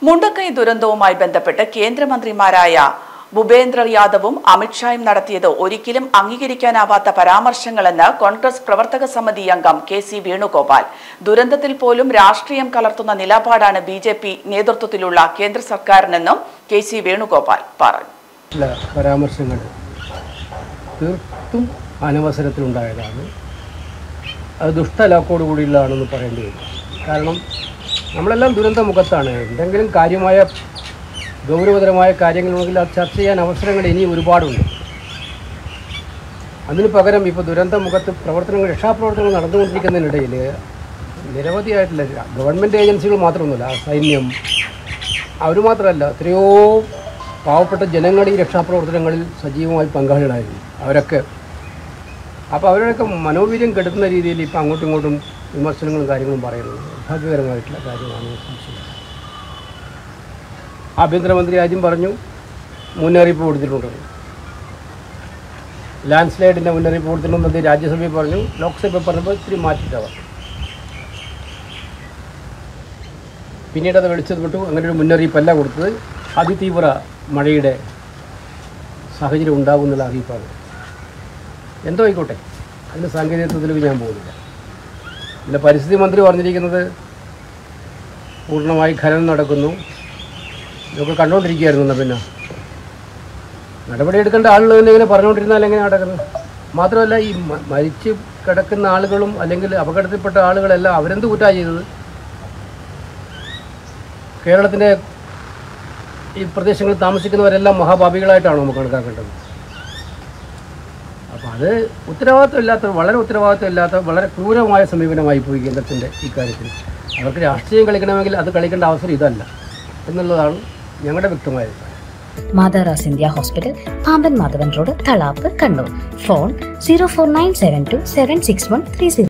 മുണ്ടക്കൈ ദുരന്തവുമായി ബന്ധപ്പെട്ട് കേന്ദ്രമന്ത്രിമാരായ ഭൂപേന്ദ്ര യാദവും അമിത്ഷായും നടത്തിയത് ഒരിക്കലും അംഗീകരിക്കാനാവാത്ത പരാമർശങ്ങളെന്ന് കോൺഗ്രസ് പ്രവർത്തക സമിതി അംഗം കെ.സി. വേണുഗോപാൽ. ദുരന്തത്തിൽ പോലും രാഷ്ട്രീയം കലർത്തുന്ന നിലപാടാണ് ബി.ജെ.പി. നേതൃത്വത്തിലുള്ള കേന്ദ്ര സർക്കാരിനെന്നും കെ.സി. വേണുഗോപാൽ പറഞ്ഞു. പരാമർശങ്ങൾ തീർത്തും അനവസരത്തിലുണ്ടായതാണ്. അത് ദുഷ്ടലാക്കോടുകൂടിയുള്ളതാണെന്ന് പറയേണ്ടി വരും. കാരണം നമ്മളെല്ലാം ദുരന്തമുഖത്താണ്. എന്തെങ്കിലും കാര്യമായ ഗൗരവതരമായ കാര്യങ്ങളുണ്ടെങ്കിൽ അത് ചർച്ച ചെയ്യാൻ അവസരങ്ങൾ ഇനി ഒരുപാടുണ്ട്. അതിന് പകരം ഇപ്പോൾ ദുരന്തമുഖത്ത് രക്ഷാപ്രവർത്തനങ്ങൾ നടന്നുകൊണ്ടിരിക്കുന്നതിനിടയിൽ നിരവധിയായിട്ടുള്ള ഗവൺമെൻറ് ഏജൻസികൾ മാത്രമൊന്നുമില്ല, സൈന്യം, അവർ മാത്രമല്ല എത്രയോ പാവപ്പെട്ട ജനങ്ങൾ ഈ രക്ഷാപ്രവർത്തനങ്ങളിൽ സജീവമായി പങ്കാളികളായിരുന്നു. അവരൊക്കെ അപ്പോൾ അവരുടെയൊക്കെ മനോവീര്യം കെടുത്തുന്ന രീതിയിൽ ഇപ്പോൾ അങ്ങോട്ടും ഇങ്ങോട്ടും വിമർശനങ്ങളും കാര്യങ്ങളും പറയുന്നത് ഭാഗ്യകരമായിട്ടുള്ള കാര്യമാണ്. ആഭ്യന്തരമന്ത്രി ആദ്യം പറഞ്ഞു മുന്നറിയിപ്പ് കൊടുത്തിട്ടുണ്ട്, ലാൻഡ് സ്ലൈഡിൻ്റെ മുന്നറിയിപ്പ് കൊടുത്തിട്ടുണ്ടെന്ന് രാജ്യസഭയിൽ പറഞ്ഞു. ലോക്സഭയിൽ പറഞ്ഞപ്പോൾ ഇത്തിരി മാറ്റിയിട്ടാണ്. പിന്നീട് അത് വെളിച്ചത് വിട്ടു. അങ്ങനെ ഒരു മുന്നറിയിപ്പല്ല കൊടുത്തത്. അതിതീവ്ര മഴയുടെ സാഹചര്യം ഉണ്ടാകുന്നുള്ള അറിയിപ്പാണ്. എന്തോ ആയിക്കോട്ടെ, അതിൻ്റെ സാങ്കേതികത്വത്തിലേക്ക് ഞാൻ പോകുന്നില്ല. പിന്നെ പരിസ്ഥിതി മന്ത്രി പറഞ്ഞിരിക്കുന്നത് പൂർണ്ണമായി ഖനനം നടക്കുന്നു, ഇതൊക്കെ കണ്ടുകൊണ്ടിരിക്കുകയായിരുന്നു. പിന്നെ നടപടിയെടുക്കേണ്ട ആളുകൾ തന്നെ ഇങ്ങനെ പറഞ്ഞുകൊണ്ടിരുന്നാൽ എങ്ങനെ നടക്കുന്നത്? മാത്രമല്ല, ഈ മരിച്ച് കിടക്കുന്ന ആളുകളും അല്ലെങ്കിൽ അപകടത്തിൽപ്പെട്ട ആളുകളെല്ലാം അവരെന്ത് കുറ്റമാണ് ചെയ്തത്? കേരളത്തിൻ്റെ ഈ പ്രദേശങ്ങളിൽ താമസിക്കുന്നവരെല്ലാം മഹാഭാവികളായിട്ടാണോ നമുക്ക് കണക്കാക്കേണ്ടത്? അപ്പോൾ അത് വളരെ ഉത്തരവാദിത്വമില്ലാത്ത വളരെ ക്രൂരമായ സമീപനമായി പോയി കേന്ദ്രത്തിൻ്റെ ഇക്കാര്യത്തിൽ. അവർക്ക് രാഷ്ട്രീയം കളിക്കണമെങ്കിൽ അത് കളിക്കേണ്ട അവസരം ഇതല്ല എന്നുള്ളതാണ് ഞങ്ങളുടെ വ്യക്തമായ അഭിപ്രായം. മാതാറാസ് India hospital, Pamban Madhavan road, Thalap, Kannur. Phone 04972761330.